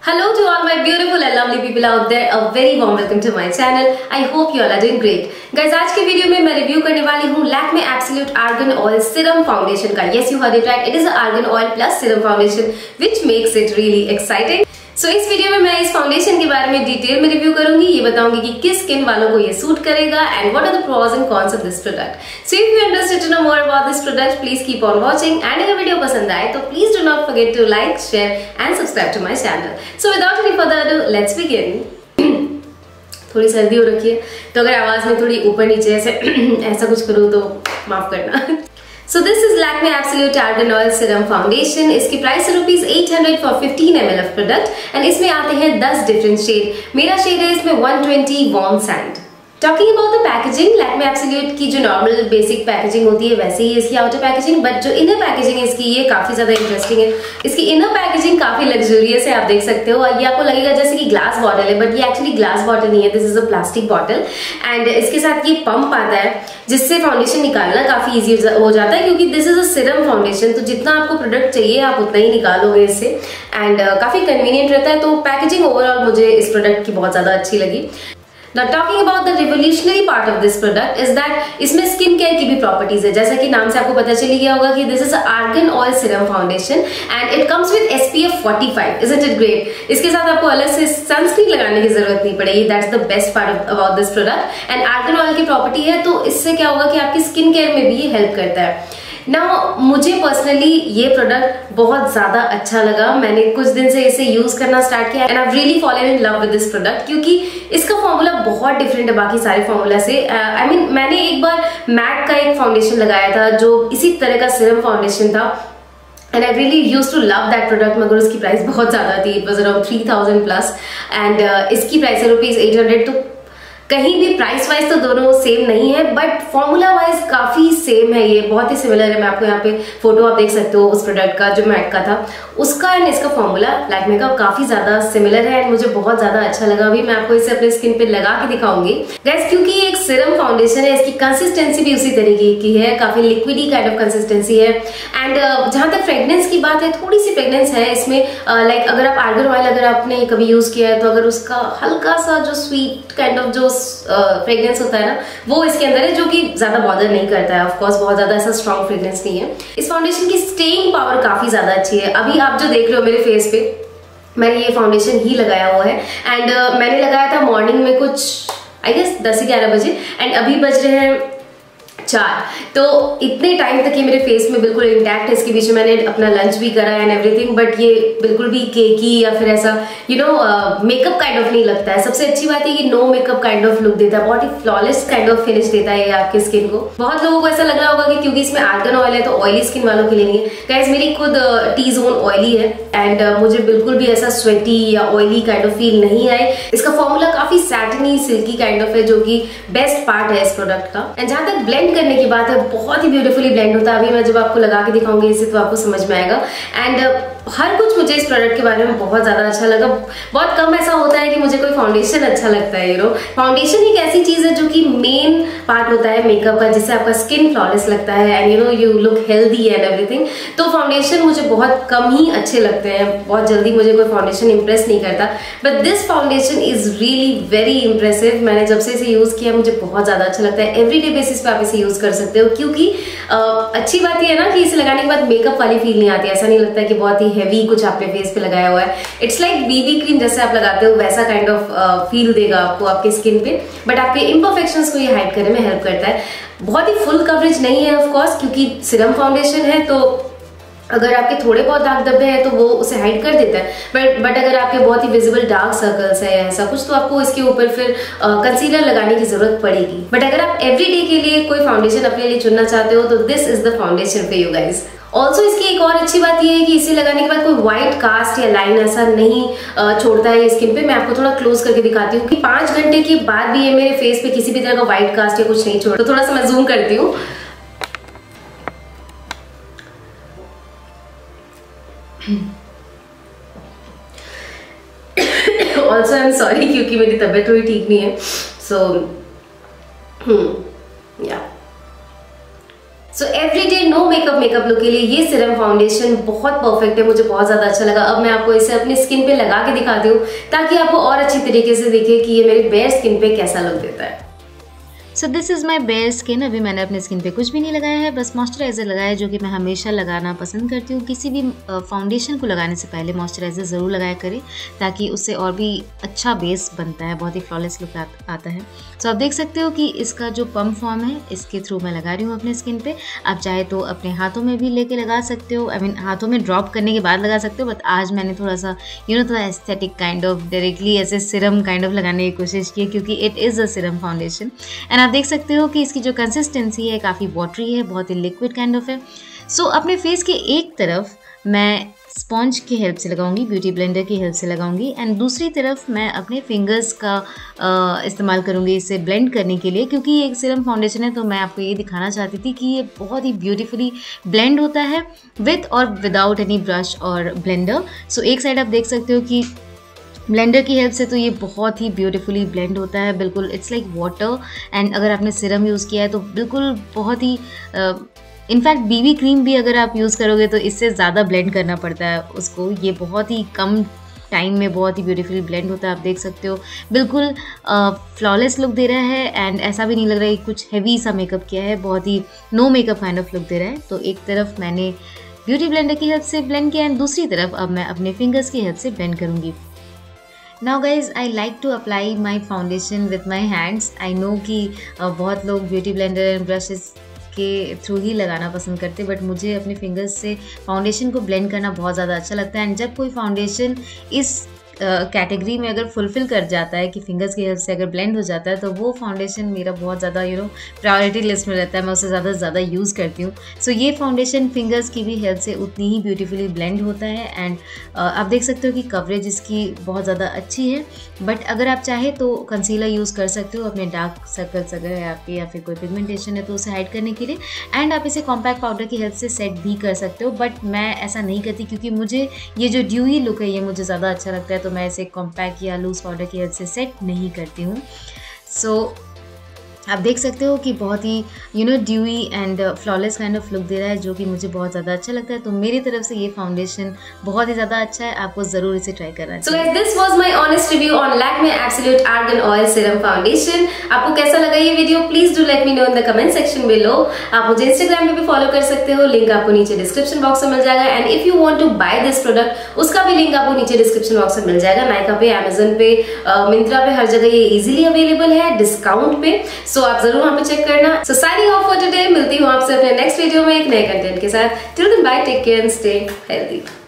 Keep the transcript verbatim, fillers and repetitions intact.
Hello to all my beautiful and lovely people out there. A very warm welcome to my channel. I hope you all are doing great. Guys, आज के video में मैं review करने वाली हूँ Lakme absolute argan oil serum foundation का. Yes, you heard it right. It is an argan oil plus serum foundation, which makes it really exciting. So so, इस video में मैं इस फाउंडेशन के बारे में डिटेल में रिव्यू करूंगी. ये बताऊंगी कि किस स्किन वालों को ये सूट करेगा and what are the pros and cons of this product. So if you interested to know more about this product, please keep on watching and अगर वीडियो पसंद आए तो please do not forget to like, share and subscribe to my channel. So without any further ado, let's begin. थोड़ी सर्दी हो रखी है तो अगर आवाज में थोड़ी ऊपर नीचे ऐसे ऐसा कुछ करूँ तो माफ करना. So this is Lakme Absolute Argan Oil Serum Foundation. इसकी प्राइस है rupees eight hundred for fifteen M L of product and इसमें आते हैं दस डिफरेंट शेड. मेरा शेड है इसमें one twenty warm sand. Talking about the packaging, Lakme absolute की जो नॉर्मल बेसिक पैकेजिंग होती है वैसे ही इसकी आउटर पैकेजिंग, बट जो इनर पैकेजिंग है इसकी ये काफी ज्यादा इंटरेस्टिंग है. इसकी इनर पैकेजिंग काफी लग्जरियस है, आप देख सकते हो. ये आपको लगेगा जैसे कि ग्लास बॉटल है, बट ये एक्चुअली ग्लास बॉटल नहीं है. This is a plastic bottle and इसके साथ ये पंप आता है जिससे फाउंडेशन निकालना काफी इजी हो जाता है, क्योंकि this is a serum foundation. तो जितना आपको प्रोडक्ट चाहिए आप उतना ही निकालोगे इससे एंड uh, काफी कन्वीनियंट रहता है. तो पैकेजिंग ओवरऑल मुझे इस प्रोडक्ट की बहुत ज्यादा अच्छी लगी. Now talking about the revolutionary part of this product is that इसमें स्किन केयर की भी प्रॉपर्टीज है. जैसा कि नाम से आपको पता चली गया होगा कि this is argan oil serum foundation and it comes with S P F forty five. Isn't it great? इसके साथ आपको अलग से सनस्क्रीन लगाने की जरूरत नहीं पड़ेगी. That's the best part about this product. And argan oil की प्रॉपर्टी है तो इससे क्या होगा कि आपकी स्किन केयर में भी ये हेल्प करता है. नाउ मुझे पर्सनली ये प्रोडक्ट बहुत ज्यादा अच्छा लगा. मैंने कुछ दिन से इसे यूज करना स्टार्ट किया and I really fallen in love with this product, क्योंकि इसका फॉर्मूला बहुत डिफरेंट है बाकी सारे फॉर्मूला से. I uh, mean I mean, मैंने एक बार मैक का एक फाउंडेशन लगाया था जो इसी तरह का सीरम फाउंडेशन था and I really use to love that product, मगर उसकी प्राइस बहुत ज्यादा थी. It was around three thousand plus and इसकी प्राइस है रुपीज एट हंड्रेड. तो कहीं भी प्राइस वाइज तो दोनों सेम नहीं है, बट फॉर्मूला वाइज काफी सेम है. ये बहुत ही सिमिलर है. मैं आपको यहाँ पे फोटो आप देख सकते हो उस प्रोडक्ट का जो मैक का था उसका एंड इसका फॉर्मूला लैक्मे का काफी ज्यादा सिमिलर है एंड मुझे बहुत ज्यादा अच्छा लगा. अभी मैं आपको इसे अपने स्किन पे लगा के दिखाऊंगी गाइस, क्योंकि ये एक सीरम फाउंडेशन है. इसकी कंसिस्टेंसी भी उसी तरीके की है, काफी लिक्विडी काइंड ऑफ कंसिस्टेंसी है. एंड uh, जहां तक फ्रेग्रेंस की बात है, थोड़ी सी फ्रेग्रेंस है इसमें. लाइक uh, like, अगर आप आर्गन ऑयल अगर आपने कभी यूज किया है तो अगर उसका हल्का सा जो स्वीट काइंड ऑफ जो फ्रेग्रेंस uh, होता है ना, वो इसके अंदर है, जो कि ज्यादा बॉदर नहीं करता है. ऑफ कोर्स बहुत ज्यादा ऐसा स्ट्रॉन्ग फ्रेग्रेंस नहीं है. इस फाउंडेशन की स्टेइंग पावर काफी ज्यादा अच्छी है. अभी आप जो देख रहे हो मेरे फेस पे, मैंने ये फाउंडेशन ही लगाया हुआ है एंड uh, मैंने लगाया था मॉर्निंग में कुछ आई गेस दस से ग्यारह बजे एंड अभी बज रहे हैं चार. तो इतने टाइम तक ये मेरे फेस में बिल्कुल इंटैक्ट है. इसके बीच में मैंने अपना लंच भी करा एंड एवरीथिंग, बट ये बिल्कुल भी केकी या फिर ऐसा you know makeup kind of नहीं लगता है. सबसे अच्छी बात है कि no makeup kind of look देता है, बहुत ही फ्लॉलेस काइंड ऑफ फिनिश देता है ये आपके स्किन को. बहुत लोगों को ऐसा लग रहा होगा कि क्योंकि इसमें आर्गन ऑयल है तो ऑयली स्किन वालों के लिए नहीं है. गाइस, मेरी खुद टी जोन ऑयली है एंड uh, मुझे बिल्कुल भी ऐसा स्वेटी या ऑयली काइंड ऑफ फील नहीं आए. इसका फॉर्मूला काफी सैटिनी सिल्की काइंड ऑफ है, जो कि बेस्ट पार्ट है इस प्रोडक्ट का. एंड जहां तक ब्लेंड करने की बात है, बहुत ही ब्यूटीफुली ब्लेंड होता है. अभी मैं जब आपको लगा के दिखाऊंगी इसे तो आपको समझ में आएगा. एंड uh, हर कुछ मुझे इस प्रोडक्ट के बारे में बहुत ज्यादा अच्छा लगा. बहुत कम ऐसा होता है कि मुझे कोई फाउंडेशन अच्छा लगता है. यू नो फाउंडेशन एक ऐसी चीज है जो कि मेन पार्ट होता है मेकअप का, जिससे आपका स्किन फ्लॉलेस लगता है and you know you look healthy and everything. तो फाउंडेशन मुझे बहुत कम ही अच्छे लगते हैं. बहुत जल्दी मुझे कोई फाउंडेशन इंप्रेस नहीं करता, but this foundation is really very impressive. मैंने जब से इसे यूज किया मुझे बहुत ज्यादा अच्छा लगता है. एवरीडे बेसिस पे आप इसे यूज कर सकते हो, क्योंकि आ, अच्छी बात यह है ना कि इसे लगाने के बाद मेकअप वाली फील नहीं आती. ऐसा नहीं लगता कि बहुत ही हैवी कुछ आपने फेस पे लगाया हुआ है. इट्स लाइक बीबी क्रीम जैसे आप लगाते हो वैसा काइंड ऑफ फील देगा आपको आपके स्किन पे, बट आपके इम्परफेक्शंस को ये हाइड करने में हेल्प करता है. बहुत ही फुल कवरेज नहीं है ऑफ कोर्स, क्योंकि सीरम फाउंडेशन है तो अगर आपके थोड़े बहुत दाग धब्बे हैं तो वो उसे हाइड कर देता है. बट बट अगर आपके बहुत ही विजिबल डार्क सर्कल्स है या ऐसा कुछ तो आपको इसके ऊपर फिर कंसीलर लगाने की जरूरत पड़ेगी. बट अगर आप एवरीडे के लिए कोई फाउंडेशन अपने लिए चुनना चाहते हो तो this is the foundation for you guys. Also इसकी एक और अच्छी बात यह है कि इसे लगाने के बाद कोई व्हाइट कास्ट या लाइन ऐसा नहीं छोड़ता है स्किन पे. मैं आपको थोड़ा क्लोज करके दिखाती हूँ कि पांच घंटे के बाद भी ये मेरे फेस पे किसी भी तरह का व्हाइट कास्ट या कुछ नहीं छोड़ता. तो थोड़ा सा मैं जूम करती हूँ. ऑल्सो आई एम सॉरी क्योंकि मेरी तबीयत थोड़ी ठीक नहीं है. सो हम्म या so everyday no makeup makeup look के लिए ये सीरम फाउंडेशन बहुत परफेक्ट है, मुझे बहुत ज्यादा अच्छा लगा। अब मैं आपको इसे अपनी स्किन पे लगा के दिखाती हूँ ताकि आपको और अच्छी तरीके से दिखे कि ये मेरे बेयर स्किन पे कैसा लुक देता है। So this is my bare skin. अभी मैंने अपने स्किन पे कुछ भी नहीं लगाया है, बस मॉइस्चराइज़र लगाया है, जो कि मैं हमेशा लगाना पसंद करती हूँ। किसी भी फाउंडेशन को लगाने से पहले मॉइस्चराइज़र ज़रूर लगाया करें ताकि उससे और भी अच्छा बेस बनता है, बहुत ही फ्लॉलेस लुक आता है। सो so, आप देख सकते हो कि इसका जो पम्प फॉर्म है इसके थ्रू मैं लगा रही हूँ अपने स्किन पे। आप चाहे तो अपने हाथों में भी लेके लगा सकते हो, आई मीन हाथों में ड्रॉप करने के बाद लगा सकते हो, बट आज मैंने थोड़ा सा यू नो थोड़ा एस्थेटिक काइंड ऑफ डायरेक्टली ऐसे सिरम काइंड ऑफ लगाने की कोशिश की, क्योंकि it is a serum foundation. And आप देख सकते हो कि इसकी जो कंसिस्टेंसी है काफ़ी वाटरी है, बहुत ही लिक्विड काइंड ऑफ है। सो so, अपने फेस के एक तरफ मैं स्पॉन्ज की हेल्प से लगाऊंगी, ब्यूटी ब्लेंडर की हेल्प से लगाऊंगी, एंड दूसरी तरफ मैं अपने फिंगर्स का इस्तेमाल करूंगी इसे ब्लेंड करने के लिए, क्योंकि ये एक सीरम फाउंडेशन है। तो मैं आपको ये दिखाना चाहती थी कि ये बहुत ही ब्यूटीफुली ब्लेंड होता है विथ और विदाउट एनी ब्रश और ब्लेंडर। सो एक साइड आप देख सकते हो कि ब्लेंडर की हेल्प से तो ये बहुत ही ब्यूटीफुली ब्लेंड होता है, बिल्कुल इट्स लाइक वाटर। एंड अगर आपने सीरम यूज़ किया है तो बिल्कुल बहुत ही इनफैक्ट बीबी क्रीम भी अगर आप यूज़ करोगे तो इससे ज़्यादा ब्लेंड करना पड़ता है उसको। ये बहुत ही कम टाइम में बहुत ही ब्यूटीफुली ब्लेंड होता है। आप देख सकते हो बिल्कुल फ्लॉलेस लुक दे रहा है, एंड ऐसा भी नहीं लग रहा है कि कुछ हैवी सा मेकअप किया है, बहुत ही no makeup kind of look दे रहा है। तो एक तरफ मैंने ब्यूटी ब्लेंडर की हेल्प से ब्लेंड किया एंड दूसरी तरफ अब मैं अपने फिंगर्स की हेल्प से ब्लेंड करूँगी। Now guys, I like to apply my foundation with my hands. I know कि uh, बहुत लोग ब्यूटी ब्लेंडर एंड ब्रशेस के थ्रू ही लगाना पसंद करते हैं, बट मुझे अपने फिंगर्स से फाउंडेशन को ब्लेंड करना बहुत ज़्यादा अच्छा लगता है। एंड जब कोई फाउंडेशन इस कैटेगरी uh, में अगर फुलफिल कर जाता है कि फिंगर्स की हेल्प से अगर ब्लेंड हो जाता है, तो वो फाउंडेशन मेरा बहुत ज़्यादा यू नो प्रायोरिटी लिस्ट में रहता है, मैं उसे ज़्यादा से ज़्यादा यूज़ करती हूँ। सो so, ये फाउंडेशन फिंगर्स की भी हेल्प से उतनी ही ब्यूटीफुली ब्लेंड होता है। एंड uh, आप देख सकते हो कि कवरेज इसकी बहुत ज़्यादा अच्छी है, बट अगर आप चाहे तो कंसीलर यूज़ कर सकते हो अपने डार्क सर्कल्स अगर है आपके, या फिर कोई पिगमेंटेशन है तो उसे हाइड करने के लिए। एंड आप इसे कॉम्पैक्ट पाउडर की हेल्प से सेट भी कर सकते हो, बट मैं ऐसा नहीं करती क्योंकि मुझे ये जो ड्यूई लुक है ये मुझे ज़्यादा अच्छा लगता है, तो मैं इसे कॉम्पैक्ट या लूज पाउडर की हेल्प से सेट नहीं करती हूँ। सो so, आप देख सकते हो कि बहुत ही you know dewy and flawless kind of look दे रहा है, जो कि मुझे बहुत ज़्यादा अच्छा लगता है। तो मेरी तरफ से ये फाउंडेशन बहुत ही ज़्यादा अच्छा है, आपको ज़रूर इसे ट्राई करना चाहिए। So this was my honest review on Lakme Absolute Argan Oil Serum Foundation. आपको कैसा लगा ये video? Please do let me know in the comment section below. आप मुझे इंस्टाग्राम पे भी फॉलो कर सकते हो, लिंक आपको नीचे डिस्क्रिप्शन बॉक्स में मिल जाएगा। And if you want to buy this product, उसका भी लिंक आपको नीचे डिस्क्रिप्शन बॉक्स में मिल जाएगा। नाइका पे, अमेजन पे, मिंत्रा पे, हर जगह ये इजीली अवेलेबल है डिस्काउंट पे। सो so, आप जरूर वहां पे चेक करना। So signing off for today, मिलती हूँ आपसे अपने नेक्स्ट वीडियो में एक नए कंटेंट के साथ। Till then bye, take care and stay healthy.